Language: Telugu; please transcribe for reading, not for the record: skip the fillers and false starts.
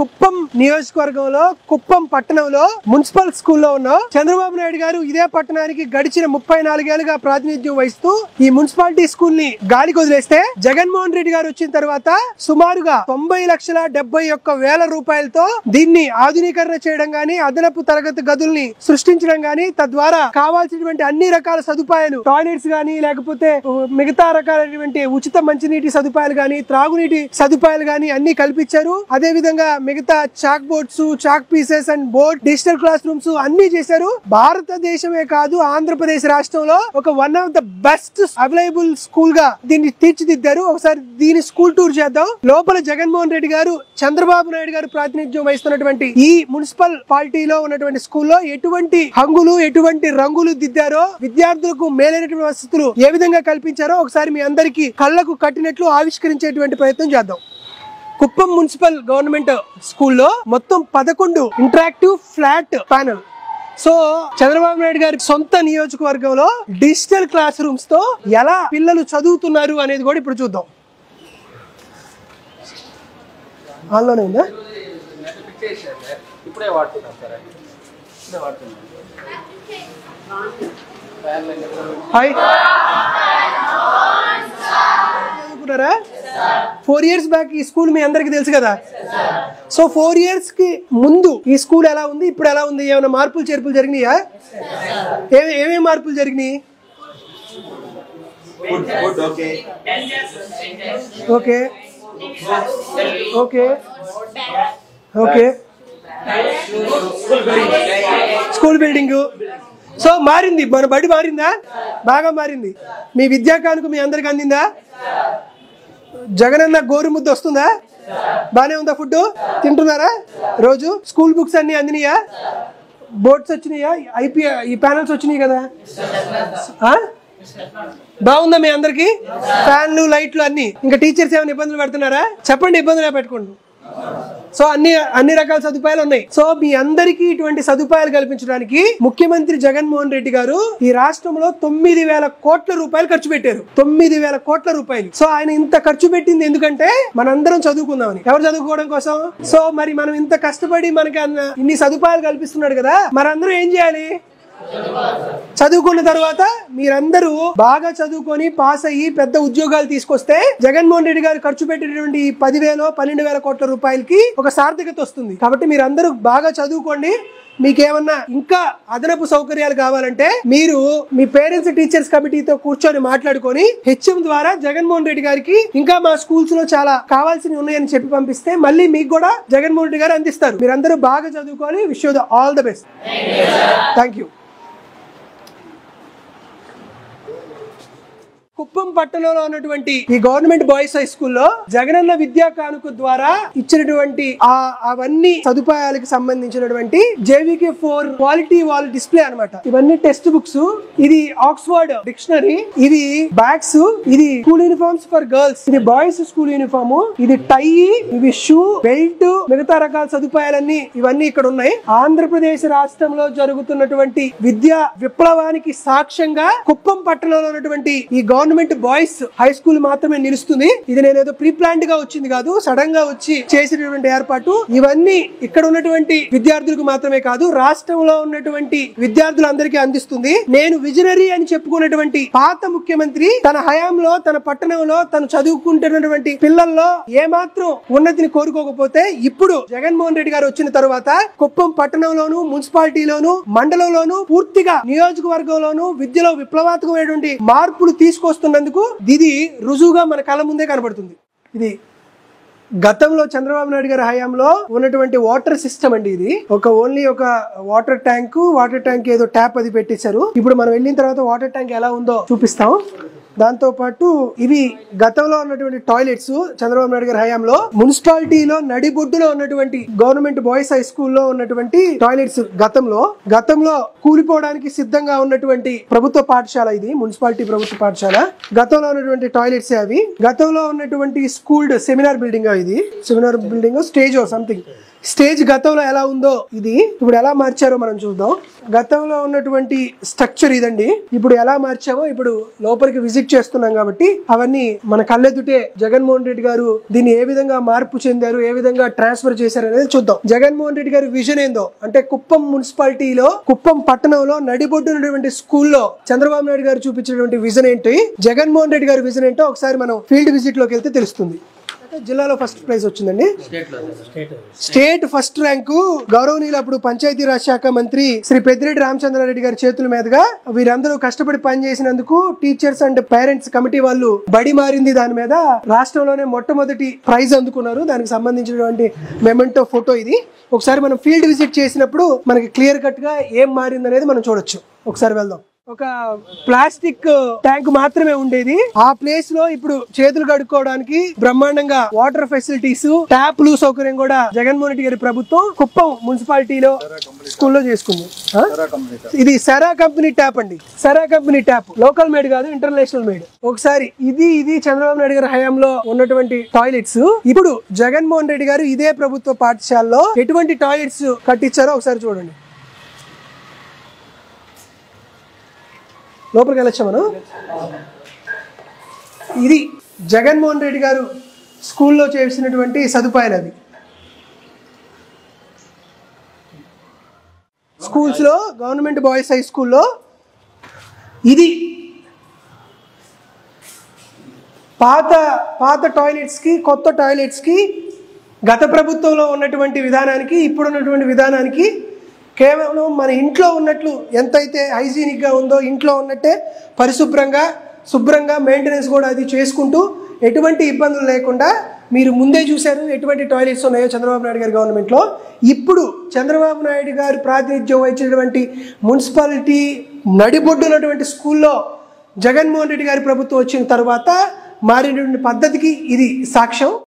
కుప్పం నియోజకవర్గంలో కుప్పం పట్టణంలో మున్సిపల్ స్కూల్లో ఉన్నాం. చంద్రబాబు నాయుడు గారు ఇదే పట్టణానికి గడిచిన 34 ఏళ్లుగా ప్రాతినిధ్యం వహిస్తూ ఈ మున్సిపాలిటీ స్కూల్ ని గాలికి వదిలేస్తే జగన్మోహన్ రెడ్డి గారు వచ్చిన తర్వాత సుమారుగా 90,71,000 రూపాయలతో దీన్ని ఆధునీకరణ చేయడం గానీ, అదనపు తరగతి గదుల్ని సృష్టించడం గానీ, తద్వారా కావాల్సినటువంటి అన్ని రకాల సదుపాయాలు, టాయిలెట్స్ గానీ, లేకపోతే మిగతా రకాలైనటువంటి ఉచిత మంచినీటి సదుపాయాలు గానీ, త్రాగునీటి సదుపాయాలు గానీ అన్ని కల్పించారు. అదే విధంగా మిగతా chalk boards, chalk pieces and board, digital classrooms అన్ని చేశారు. భారతదేశమే కాదు, ఆంధ్రప్రదేశ్ రాష్ట్రంలో ఒక one of the best available school గా దీన్ని తీర్చిదిద్దారు. ఒకసారి దీని స్కూల్ టూర్ చేద్దాం. లోపల జగన్మోహన్ రెడ్డి గారు, చంద్రబాబు నాయుడు గారు ప్రాతినిధ్యం వహిస్తున్నటువంటి ఈ మున్సిపల్ పాలిటీలో ఉన్నటువంటి స్కూల్లో ఎటువంటి హంగులు, ఎటువంటి రంగులు దిద్దారో, విద్యార్థులకు మేలైనటువంటి వసతులు ఏ విధంగా కల్పించారో ఒకసారి మీ అందరికీ కళ్ళకు కట్టినట్లు ఆవిష్కరించేటువంటి ప్రయత్నం చేద్దాం. కుప్పం మున్సిపల్ గవర్నమెంట్ స్కూల్లో మొత్తం 11 interactive flat panel. So Chandrababu Naidu గారి సొంత నియోజకవర్గంలో డిజిటల్ క్లాస్ రూమ్స్ తో ఎలా పిల్లలు చదువుతున్నారు అనేది కూడా ఇప్పుడు చూద్దాం. ఆన్లోనే ఉందా? హాయ్, చదువుకున్నారా? 4 years బ్యాక్ ఈ స్కూల్ మీ అందరికి తెలుసు కదా. సో 4 years కి ముందు ఈ స్కూల్ ఎలా ఉంది, ఇప్పుడు ఎలా ఉంది? ఏమైనా మార్పులు చేర్పులు జరిగినాయా? ఏమేమి మార్పులు జరిగినాయి? Okay okay okay school building so మారింది. మన బడి మారిందా? బాగా మారింది. మీ విద్యా కానుక మీ అందరికి అందిందా? జగనన్న గోరుముద్ద వస్తుందా? బానే ఉందా? ఫుడ్ తింటున్నారా రోజు? స్కూల్ బుక్స్ అన్ని అందినాయా? బోర్డ్స్ వచ్చినాయా? ఈ ప్యానల్స్ వచ్చినాయి కదా? బాగుందా మీ అందరికి? ఫ్యాన్లు, లైట్లు అన్ని. ఇంకా టీచర్స్ ఏమైనా ఇబ్బందులు పెడుతున్నారా? చెప్పండి, ఇబ్బందులు పెట్టుకోండి. సో అన్ని రకాల సదుపాయాలు ఉన్నాయి. సో మీ అందరికీ ఇటువంటి సదుపాయాలు కల్పించడానికి ముఖ్యమంత్రి జగన్మోహన్ రెడ్డి గారు ఈ రాష్ట్రంలో 9,000 కోట్ల రూపాయలు ఖర్చు పెట్టారు. 9,000 కోట్ల రూపాయలు. సో ఆయన ఇంత ఖర్చు పెట్టింది ఎందుకంటే మనందరం చదువుకుందామని. ఎవరు చదువుకోవడం కోసం? సో మరి మనం ఇంత కష్టపడి మనకి ఇన్ని సదుపాయాలు కల్పిస్తున్నాడు కదా, మనందరం ఏం చేయాలి? చదువుకున్న తర్వాత మీరందరూ బాగా చదువుకొని పాస్ అయ్యి పెద్ద ఉద్యోగాలు తీసుకొస్తే జగన్మోహన్ రెడ్డి గారు ఖర్చు పెట్టినటువంటి 10,000, 12,000 కోట్ల రూపాయలకి ఒక సార్థకత వస్తుంది. కాబట్టి మీరందరూ బాగా చదువుకోండి. మీకేమన్నా ఇంకా అదనపు సౌకర్యాలు కావాలంటే మీరు మీ పేరెంట్స్ టీచర్స్ కమిటీతో కూర్చొని మాట్లాడుకొని హెచ్ఎం ద్వారా జగన్మోహన్ రెడ్డి గారికి ఇంకా మా స్కూల్స్ లో చాలా కావాల్సినవి ఉన్నాయని చెప్పి పంపిస్తే మళ్ళీ మీకు కూడా జగన్మోహన్ రెడ్డి గారు అందిస్తారు. మీరందరూ బాగా చదువుకోవాలి. Wish you all the best. Thank you. Kuppam పట్టణంలో ఉన్నటువంటి ఈ గవర్నమెంట్ బాయ్స్ హై స్కూల్లో జగనన్న విద్యా కానుక ద్వారా ఇచ్చినటువంటి అవన్నీ సదుపాయాలకు సంబంధించినటువంటి JVK4 క్వాలిటీ వాల్ డిస్ప్లే అన్నమాట. ఇవన్నీ టెక్స్ట్ బుక్స్, ఇది ఆక్స్ఫర్డ్ డిక్షనరీ, ఇది బ్యాగ్స్, ఇది స్కూల్ యూనిఫామ్స్ ఫర్ గర్ల్స్, ఇది బాయ్స్ స్కూల్ యూనిఫామ్, ఇది టై, ఇవి షూ, బెల్ట్, మిగతా రకాల సదుపాయాలన్నీ ఇవన్నీ ఇక్కడ ఉన్నాయి. ఆంధ్రప్రదేశ్ రాష్ట్రంలో జరుగుతున్నటువంటి విద్యా విప్లవానికి సాక్ష్యంగా కుప్పం పట్టణంలో ఉన్నటువంటి ఈ గవర్నమెంట్ బాయ్స్ హై స్కూల్ మాత్రమే నిలుస్తుంది. ఇది నేనేదో ప్రీ ప్లాన్డ్ గా వచ్చింది కాదు, సడన్ గా వచ్చి చేసినటువంటి ఏర్పాటు. ఇవన్నీ ఇక్కడ ఉన్నటువంటి విద్యార్థులకు మాత్రమే కాదు, రాష్ట్రంలో ఉన్నటువంటి విద్యార్థులందరికీ అందిస్తుంది. నేను విజనరీ అని చెప్పుకున్నటువంటి పాత ముఖ్యమంత్రి తన హయాంలో, తన పట్టణంలో తను చదువుకుంటున్నటువంటి పిల్లల్లో ఏమాత్రం ఉన్నతిని కోరుకోకపోతే ఇప్పుడు జగన్మోహన్ రెడ్డి గారు వచ్చిన తర్వాత కుప్పం పట్టణంలోను, మున్సిపాలిటీలోను, మండలంలోను, పూర్తిగా నియోజకవర్గంలోను విద్యలో విప్లవాత్మకమైనటువంటి మార్పులు తీసుకొస్తున్నందుకు ఇది రుజువుగా మన కళ్ళ ముందే కనబడుతుంది. ఇది గతంలో చంద్రబాబు నాయుడు గారి హయాంలో ఉన్నటువంటి వాటర్ సిస్టమ్ అండి. ఇది ఓన్లీ ఒక వాటర్ ట్యాంక్ ఏదో ట్యాప్ అది పెట్టేశారు. ఇప్పుడు మనం వెళ్ళిన తర్వాత వాటర్ ట్యాంక్ ఎలా ఉందో చూపిస్తాం. దాంతో పాటు ఇవి గతంలో ఉన్నటువంటి టాయిలెట్స్ చంద్రబాబు నాయుడు గారి హయాంలో. మున్సిపాలిటీలో నడిబొడ్డులో ఉన్నటువంటి గవర్నమెంట్ బాయ్స్ హై స్కూల్లో ఉన్నటువంటి టాయిలెట్స్ గతంలో కూలిపోవడానికి సిద్ధంగా ఉన్నటువంటి ప్రభుత్వ పాఠశాల. ఇది మున్సిపాలిటీ ప్రభుత్వ పాఠశాల. గతంలో ఉన్నటువంటి టాయిలెట్స్ అవి. గతంలో ఉన్నటువంటి స్కూల్ సెమినార్ బిల్డింగ్, ఇది seminar building, stage something stage గతంలో ఎలా ఉందో ఇది ఇప్పుడు ఎలా మార్చారో మనం చూద్దాం. గతంలో ఉన్నటువంటి స్ట్రక్చర్ ఇదండి. ఇప్పుడు ఎలా మార్చామో ఇప్పుడు లోపలికి విజిట్ చేస్తున్నాం కాబట్టి అవన్నీ మన కళ్ళెదుటే జగన్మోహన్ రెడ్డి గారు దీన్ని ఏ విధంగా మార్పు చెందారు, ఏ విధంగా ట్రాన్స్ఫర్ చేశారు అనేది చూద్దాం. జగన్మోహన్ రెడ్డి గారి విజన్ ఏందో అంటే కుప్పం మున్సిపాలిటీలో, కుప్పం పట్టణంలో నడిబొడ్డునటువంటి స్కూల్లో చంద్రబాబు నాయుడు గారు చూపించినటువంటి విజన్ ఏంటి, జగన్మోహన్ రెడ్డి గారి విజన్ ఏంటో ఒకసారి మనం ఫీల్డ్ విజిట్ లోకి వెళ్తే తెలుస్తుంది. జిల్లాలో ఫస్ట్ ప్రైజ్ వచ్చిందండి. స్టేట్ ఫస్ట్ ర్యాంకు గౌరవనీయులు అప్పుడు పంచాయతీరాజ్ శాఖ మంత్రి శ్రీ పెద్దిరెడ్డి రామచంద్రారెడ్డి గారి చేతుల మీదుగా వీరందరూ కష్టపడి పనిచేసినందుకు టీచర్స్ అండ్ పేరెంట్స్ కమిటీ వాళ్ళు బడి మారింది దాని మీద రాష్ట్రంలోనే మొట్టమొదటి ప్రైజ్ అందుకున్నారు. దానికి సంబంధించినటువంటి మెమెంటో ఫోటో ఇది. ఒకసారి మనం ఫీల్డ్ విజిట్ చేసినప్పుడు మనకి క్లియర్ కట్ గా ఏం మారింది అనేది మనం చూడొచ్చు. ఒకసారి వెళ్దాం. ఒక ప్లాస్టిక్ ట్యాంక్ మాత్రమే ఉండేది. ఆ ప్లేస్ లో ఇప్పుడు చేతులు కడుక్కోవడానికి బ్రహ్మాండంగా వాటర్ ఫెసిలిటీస్, ట్యాప్లు సౌకర్యం కూడా జగన్మోహన్ రెడ్డి గారి ప్రభుత్వం కుప్పం మున్సిపాలిటీలో స్కూల్లో చేసుకుంది. ఇది సెరా కంపెనీ ట్యాప్ అండి. Cera company tap local made కాదు, ఇంటర్నేషనల్ మేడ్. ఒకసారి ఇది చంద్రబాబు నాయుడు గారి హయాంలో ఉన్నటువంటి టాయిలెట్స్. ఇప్పుడు జగన్మోహన్ రెడ్డి గారు ఇదే ప్రభుత్వ పాఠశాలలో ఎటువంటి టాయిలెట్స్ కట్టించారో ఒకసారి చూడండి. లోపలికి వెళ్ళొచ్చా మనం? ఇది జగన్మోహన్ రెడ్డి గారు స్కూల్లో చేసినటువంటి సదుపాయాలు. అవి స్కూల్స్లో గవర్నమెంట్ బాయ్స్ హై స్కూల్లో ఇది పాత టాయిలెట్స్కి కొత్త టాయిలెట్స్కి గత ప్రభుత్వంలో ఉన్నటువంటి విధానానికి ఇప్పుడున్నటువంటి విధానానికి కేవలం మన ఇంట్లో ఉన్నట్లు ఎంతైతే హైజీనిక్గా ఉందో ఇంట్లో ఉన్నట్టే శుభ్రంగా మెయింటెనెన్స్ కూడా అది చేసుకుంటూ ఎటువంటి ఇబ్బందులు లేకుండా మీరు ముందే చూశారు ఎటువంటి టాయిలెట్స్ ఉన్నాయో చంద్రబాబు నాయుడు గారి గవర్నమెంట్లో. ఇప్పుడు చంద్రబాబు నాయుడు గారు ప్రాతినిధ్యం వహించినటువంటి మున్సిపాలిటీ నడిబొడ్డున్నటువంటి స్కూల్లో జగన్మోహన్ రెడ్డి గారి ప్రభుత్వం వచ్చిన తర్వాత మారినటువంటి పద్ధతికి ఇది సాక్ష్యం.